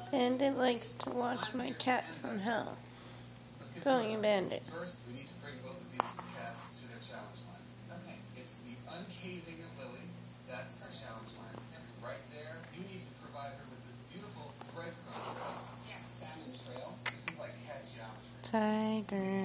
And it likes to watch my cat from hell. Going a bandit. First, we need to bring both of these cats to their challenge line. Okay. It's the uncaving of Lily. That's her challenge line. Right there, you need to provide her with this beautiful breadcrumb trail. Yeah, salmon trail. This is like cat geometry. Tiger.